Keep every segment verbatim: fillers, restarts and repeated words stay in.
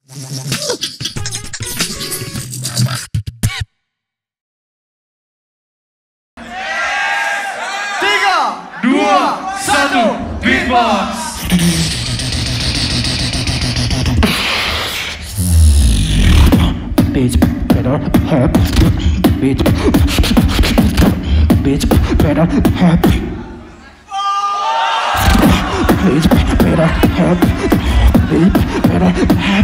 Tiga, dua, satu, beatbox. Bitch better have bitch bitch better have bitch better have bitch better have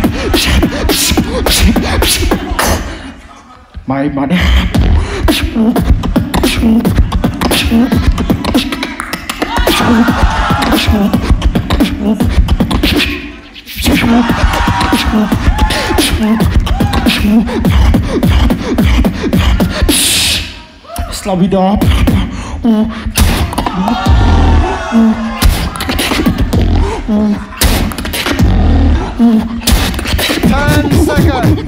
my money. Slow it up. Ten seconds.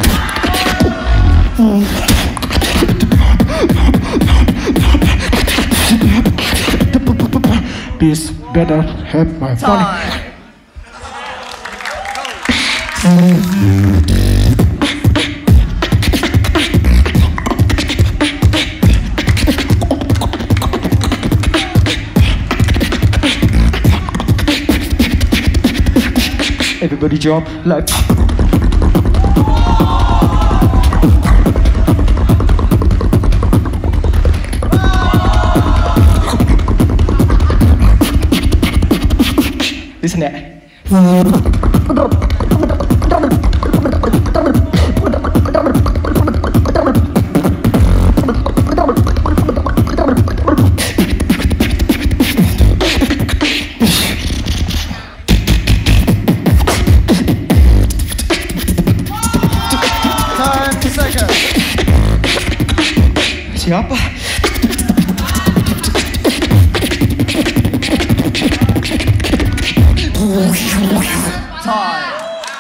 This better have my money. Everybody jump like listen that. Siapa? Time.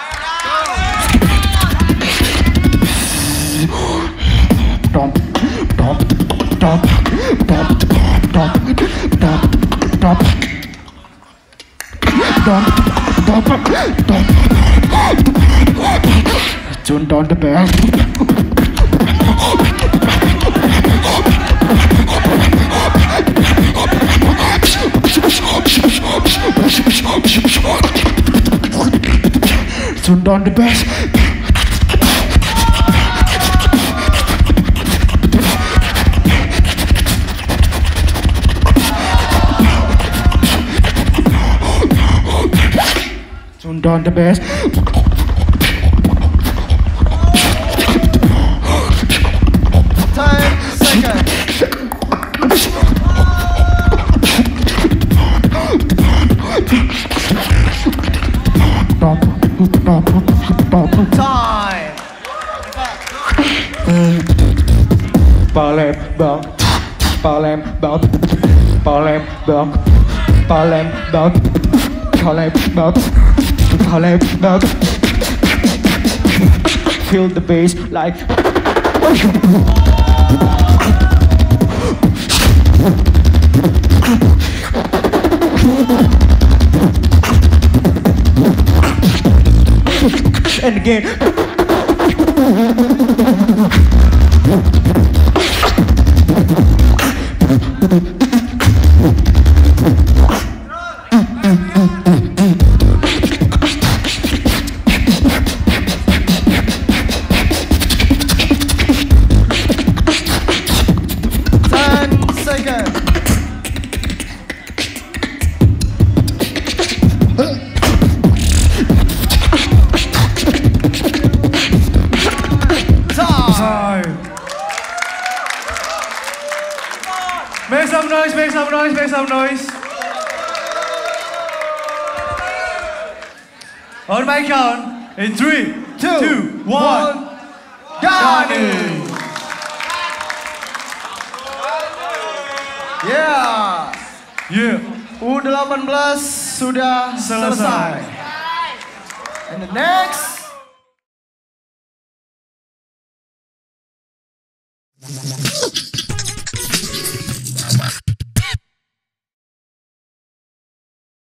Dump, dump, dump, dump, dump, dump, dump, dump, dump, dump. Turn down the bass. Turn down the bass. Turn down the bass. Ten seconds. Time. Palembang, Palembang, Palembang, Palembang, Palembang, Palembang. Feel the bass like. And again. Ten seconds. Make some noise, make some noise, make some noise. On my count, in three, Two, two, one, Dani. Yeah. yeah. U delapan belas sudah selesai. Selesai. And the next.